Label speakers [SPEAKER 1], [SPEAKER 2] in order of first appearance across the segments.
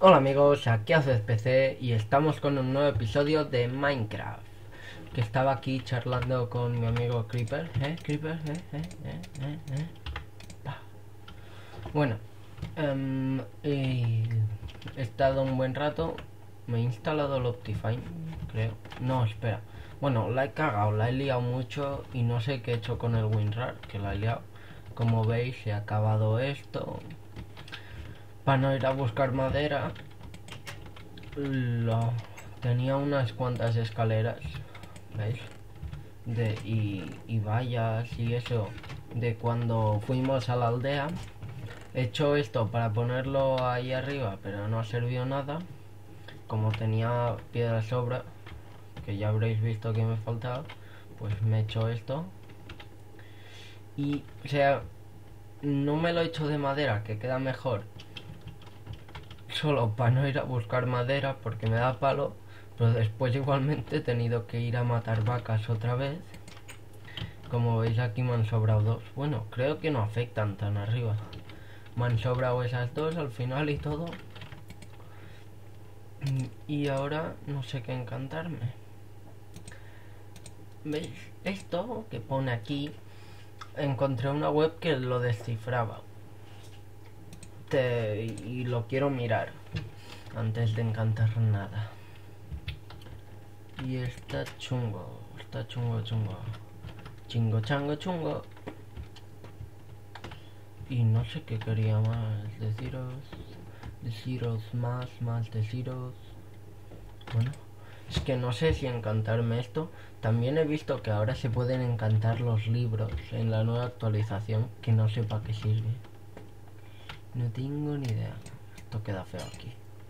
[SPEAKER 1] Hola amigos, aquí haces PC y estamos con un nuevo episodio de Minecraft. Que estaba aquí charlando con mi amigo Creeper, Creeper, Pa. Bueno, y he estado un buen rato. Me he instalado el Optifine, creo. No, espera. Bueno, la he cagado, la he liado mucho y no sé qué he hecho con el WinRAR, que la he liado. Como veis, he acabado esto. Para no ir a buscar madera, lo, tenía unas cuantas escaleras, ¿veis? Y vallas y eso de cuando fuimos a la aldea. He hecho esto para ponerlo ahí arriba, pero no ha servido nada. Como tenía piedra sobra, que ya habréis visto que me faltaba, pues me he hecho esto. Y, o sea, no me lo he hecho de madera, que queda mejor, solo para no ir a buscar madera porque me da palo, pero después igualmente he tenido que ir a matar vacas otra vez. Como veis aquí me han sobrado dos. Bueno, creo que no afectan tan arriba. Me han sobrado esas dos al final y todo. Y ahora no sé qué encantarme. ¿Veis? Esto que pone aquí, encontré una web que lo descifraba. Y lo quiero mirar antes de encantar nada. Y está chungo, chungo. Chingo, chango, chungo. Y no sé qué quería más deciros más deciros. Bueno, es que no sé si encantarme esto. También he visto que ahora se pueden encantar los libros en la nueva actualización, que no sé para qué sirve. No tengo ni idea. Esto queda feo aquí.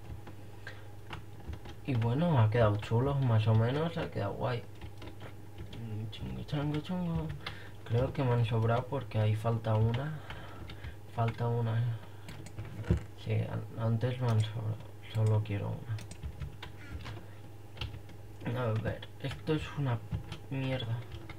[SPEAKER 1] Y bueno, ha quedado chulo, más o menos, ha quedado guay. Chungo, chango, chungo. Creo que me han sobrado porque ahí falta una. Falta una. Sí, antes me han sobrado. Solo quiero una. A ver, esto es una mierda.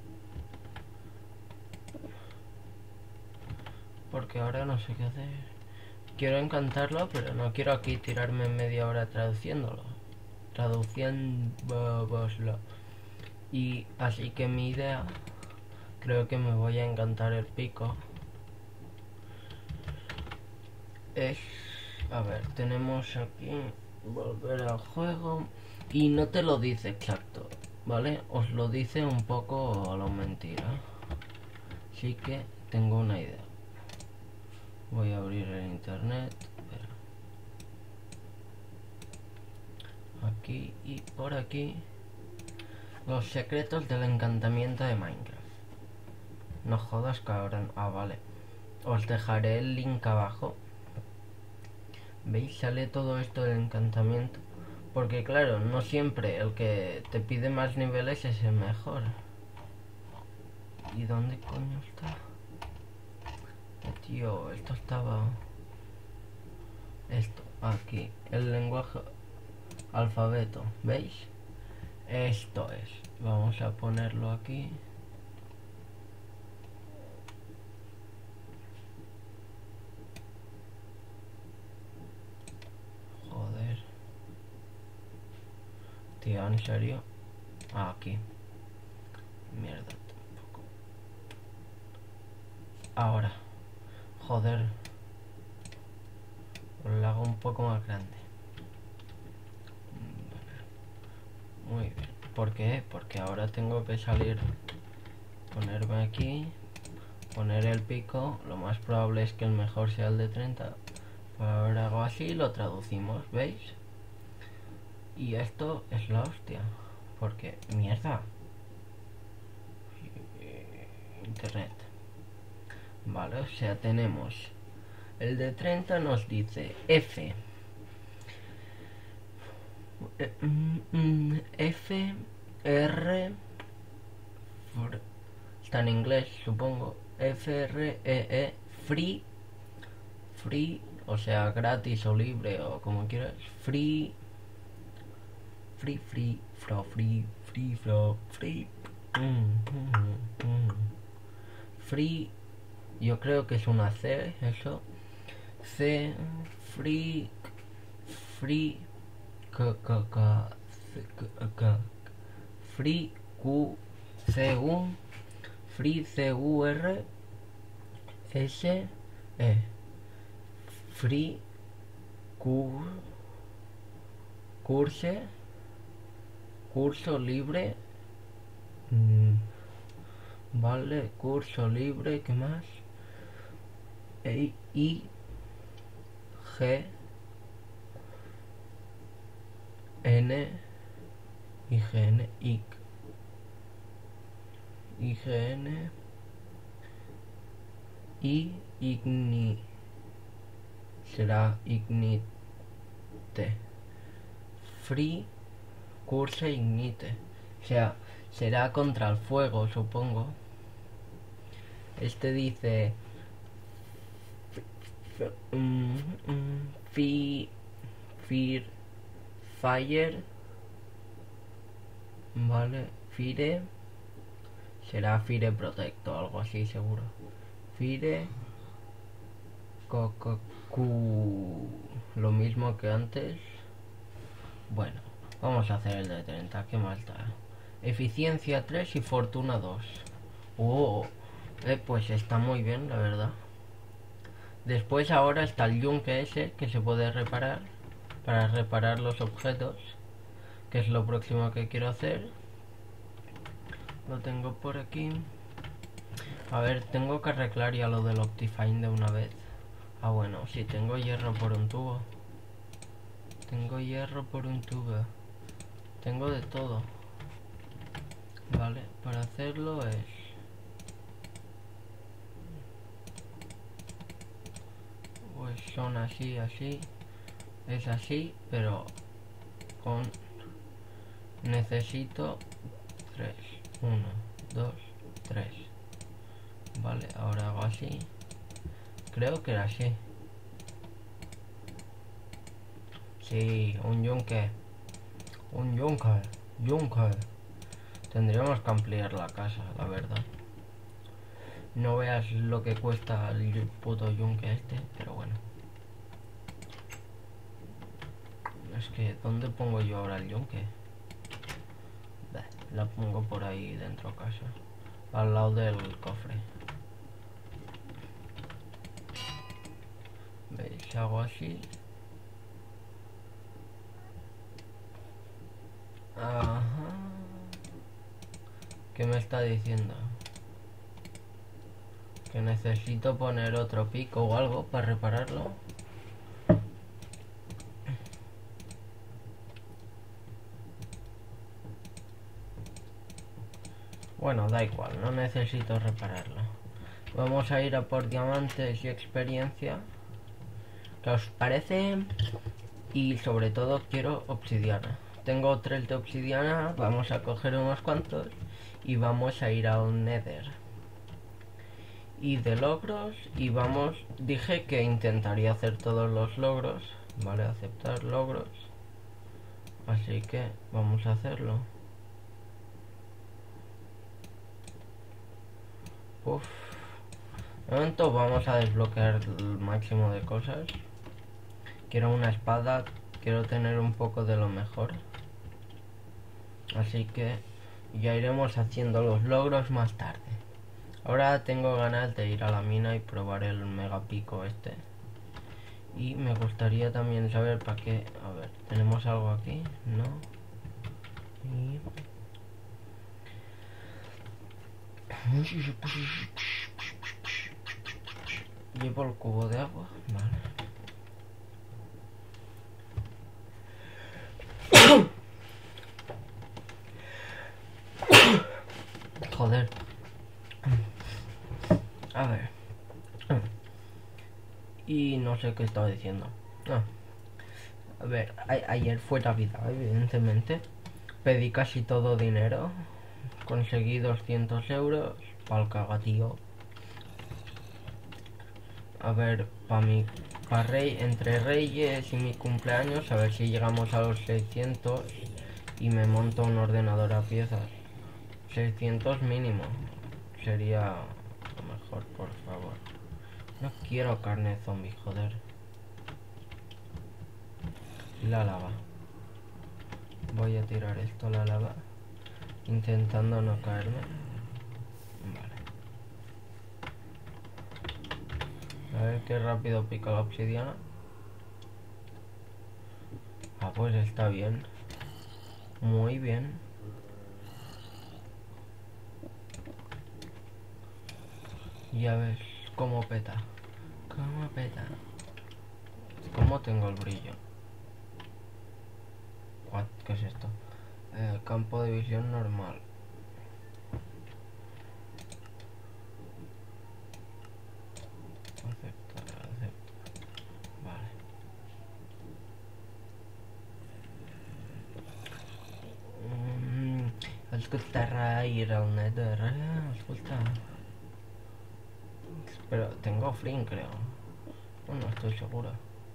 [SPEAKER 1] Porque ahora no sé qué hacer. Quiero encantarlo, pero no quiero aquí tirarme media hora traduciéndolo. Traduciéndolo. Y así que mi idea, creo que me voy a encantar el pico. Es... A ver, tenemos aquí... Volver al juego. Y no te lo dice exacto, ¿vale? Os lo dice un poco a lo mentira. Así que tengo una idea. Voy a abrir el internet. Espera. Aquí y por aquí. Los secretos del encantamiento de Minecraft. No jodas que ahora... Ah, vale. Os dejaré el link abajo. ¿Veis? Sale todo esto del encantamiento. Porque claro, no siempre el que te pide más niveles es el mejor. ¿Y dónde coño está? Tío, esto estaba... Esto, aquí. El lenguaje alfabeto. ¿Veis? Esto es. Vamos a ponerlo aquí. Joder. Tío, ¿en serio? Ah, aquí. Mierda, tampoco. Ahora. Joder. Lo hago un poco más grande. Muy bien. ¿Por qué? Porque ahora tengo que salir. Ponerme aquí. Poner el pico. Lo más probable es que el mejor sea el de 30. Ahora hago así y lo traducimos. ¿Veis? Y esto es la hostia. Porque, mierda. Internet. Vale, o sea, tenemos... El de 30 nos dice F. F, R... Está en inglés, supongo. Free, free, o sea, gratis o libre o como quieras. Free, free. Free, yo creo que es una C, eso. C, free, free free q c u free c u r s e free curso libre. Vale, curso libre, ¿qué más? I G N IGN IGN igni será ignite free curse ignite, o sea, será contra el fuego, supongo. Este dice fire, vale, fire será fire protect o algo así, seguro. Fire lo mismo que antes. Bueno, vamos a hacer el de 30, ¿qué más da? Eficiencia 3 y fortuna 2. Pues está muy bien, la verdad. Después ahora está el yunque ese que se puede reparar para reparar los objetos, que es lo próximo que quiero hacer. Lo tengo por aquí. A ver, tengo que arreglar ya lo del Optifine de una vez. Ah, bueno, sí, tengo hierro por un tubo. Tengo hierro por un tubo. Tengo de todo. Vale, para hacerlo es... pues son así, así. Es así, pero con... necesito 3. 1, 2, 3. Vale, ahora hago así. Creo que era así. Sí, un yunque. Un yunque. Tendríamos que ampliar la casa, la verdad. No veas lo que cuesta el puto yunque este, pero bueno. Es que, ¿dónde pongo yo ahora el yunque? La pongo por ahí dentro de casa, al lado del cofre. ¿Veis? Hago así. Ajá. ¿Qué me está diciendo? Que necesito poner otro pico o algo para repararlo. Bueno, da igual, no necesito repararlo. Vamos a ir a por diamantes y experiencia. ¿Qué os parece? Y sobre todo quiero obsidiana. Tengo 3 de obsidiana, vamos a coger unos cuantos y vamos a ir a un nether. Y de logros, y vamos, dije que intentaría hacer todos los logros, vale, aceptar logros. Así que vamos a hacerlo. De momento vamos a desbloquear el máximo de cosas. Quiero una espada, quiero tener un poco de lo mejor. Así que ya iremos haciendo los logros más tarde. Ahora tengo ganas de ir a la mina y probar el mega pico este. Y me gustaría también saber para qué... A ver, ¿tenemos algo aquí? No. Y... llevo el cubo de agua, vale. Joder. A ver. Y no sé qué estaba diciendo. A ver, ayer fue Navidad, evidentemente. Pedí casi todo dinero. Conseguí 200 euros. Pa'l cagatío. A ver, entre Reyes y mi cumpleaños, a ver si llegamos a los 600 y me monto un ordenador a piezas. 600 mínimo. Sería lo mejor, por favor. No quiero carne zombie, joder. La lava. Voy a tirar esto a la lava, intentando no caerme. Vale. A ver qué rápido pica la obsidiana. Ah, pues está bien. Muy bien. Ya ves cómo peta. Cómo peta. ¿Cómo tengo el brillo? What? ¿Qué es esto? Campo de visión normal. Aceptar, aceptar. Vale. Escoltarà ir al Nether. Escolta. Pero tengo Flint, creo. No estoy seguro.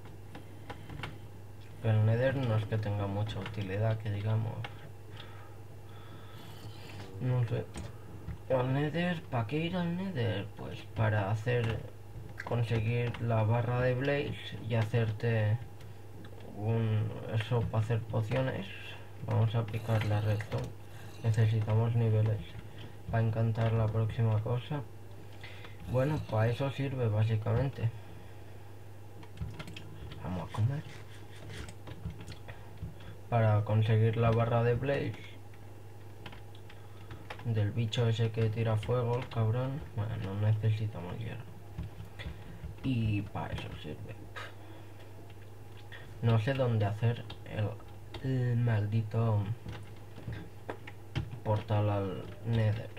[SPEAKER 1] Pero el Nether no es que tenga mucha utilidad, que digamos. No sé. El Nether, ¿para qué ir al Nether? Pues para conseguir la barra de Blaze y hacerte eso para hacer pociones. Vamos a aplicar la redstone. Necesitamos niveles para encantar la próxima cosa. Bueno, para eso sirve básicamente. Vamos a comer. Para conseguir la barra de Blaze del bicho ese que tira fuego, el cabrón. Bueno, no necesitamos hierro. Y para eso sirve. No sé dónde hacer el maldito portal al Nether.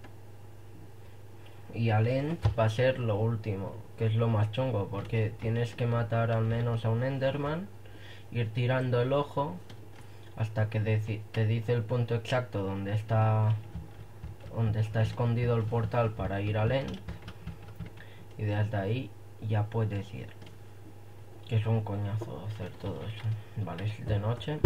[SPEAKER 1] Y al End va a ser lo último, que es lo más chungo, porque tienes que matar al menos a un Enderman, ir tirando el ojo hasta que te dice el punto exacto donde está escondido el portal para ir al End, y desde ahí ya puedes ir. Que es un coñazo hacer todo eso. Vale, es de noche.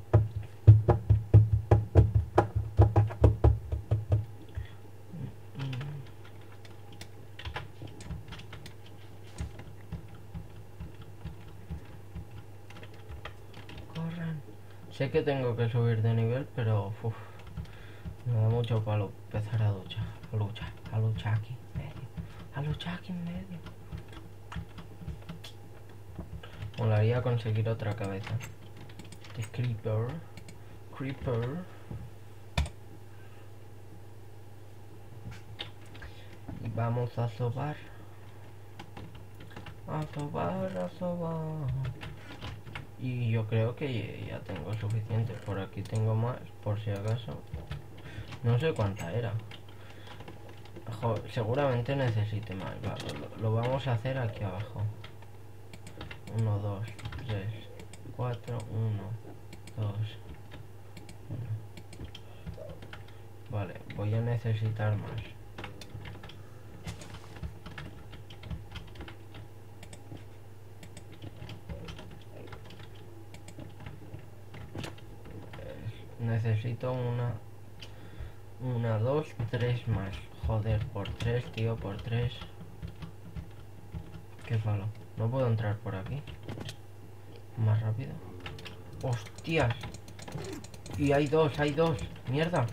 [SPEAKER 1] Corran. Sé que tengo que subir de nivel, pero me da mucho palo empezar a luchar. A luchar aquí en medio. A luchar aquí en medio. Molaría conseguir otra cabeza. De Creeper. Y vamos a sobar. A sobar. Y yo creo que ya tengo suficiente. Por aquí tengo más, por si acaso. No sé cuánta era. Seguramente necesite más. Va, lo vamos a hacer aquí abajo. 1, 2, 3, 4, 1, 2, 1. Vale, voy a necesitar más. Necesito una, 2, 3 más. Joder, por 3, tío, por 3. Qué palo. No puedo entrar por aquí. Más rápido. ¡Hostias! Y hay dos. Mierda.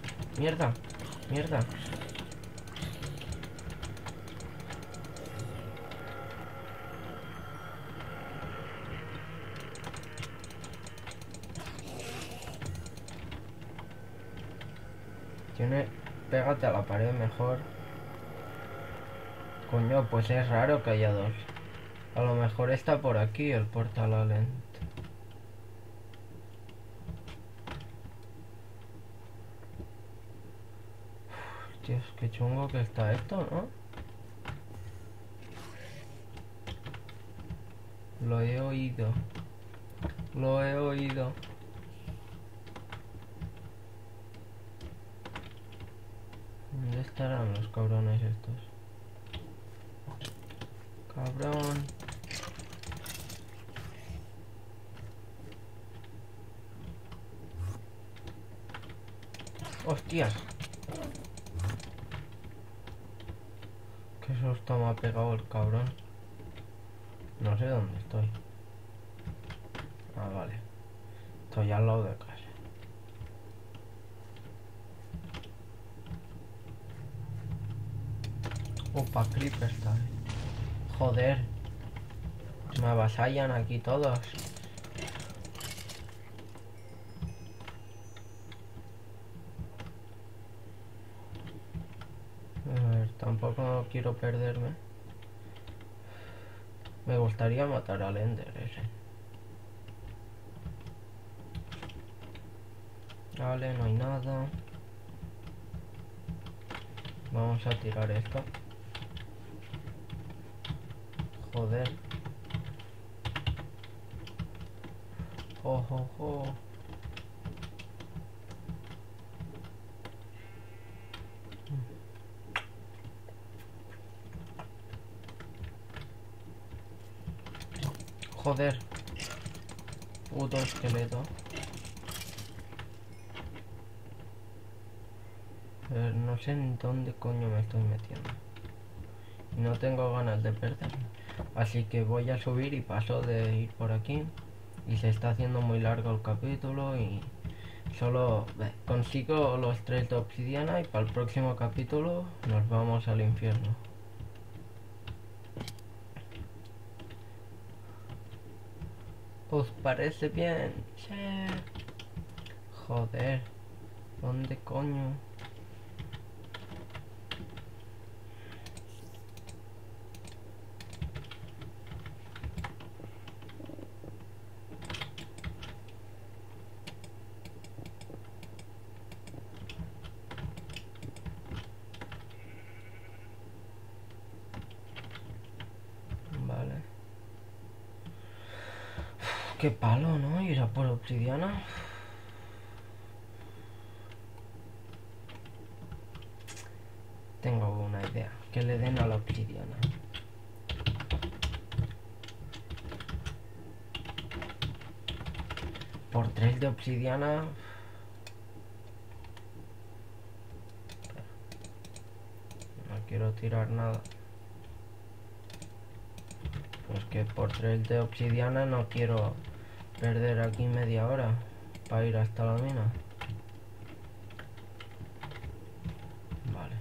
[SPEAKER 1] Pégate a la pared mejor. Coño, pues es raro que haya dos. A lo mejor está por aquí el portal al End. Dios, qué chungo que está esto, ¿no? Lo he oído. ¿Dónde estarán los cabrones estos? Cabrón. ¡Hostias! Qué susto me ha pegado el cabrón. No sé dónde estoy. Ah, vale. Estoy al lado de casa. Opa, creeper está. Joder. Me avasallan aquí todos. A ver, tampoco quiero perderme. Me gustaría matar al Ender ese. Vale, no hay nada. Vamos a tirar esto. Joder. Jo. Joder. Puto esqueleto. No sé en dónde coño me estoy metiendo. Y no tengo ganas de perderme. Así que voy a subir y paso de ir por aquí. Y se está haciendo muy largo el capítulo y solo consigo los 3 de obsidiana y para el próximo capítulo nos vamos al infierno. ¿Os parece bien? Sí. Joder. ¿Dónde coño? Vale. Qué palo, ¿no? Ir a por obsidiana. Tengo una idea. Que le den a la obsidiana. Por 3 de obsidiana. No quiero tirar nada. Pues que por 3 de obsidiana no quiero perder aquí media hora para ir hasta la mina. Vale.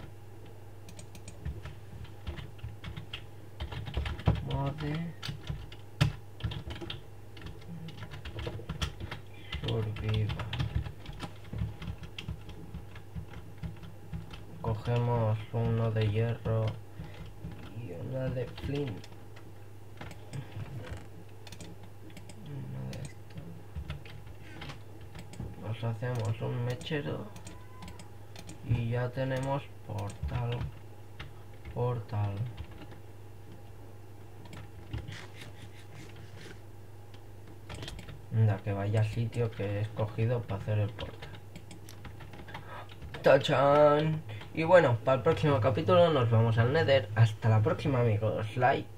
[SPEAKER 1] Mode. Survival. Cogemos uno de hierro y una de flint. Uno de estos. Nos hacemos un mechero y ya tenemos portal. Anda, que vaya sitio que he escogido para hacer el portal. ¡Tachan! Y bueno, para el próximo capítulo nos vamos al Nether. Hasta la próxima, amigos. Like.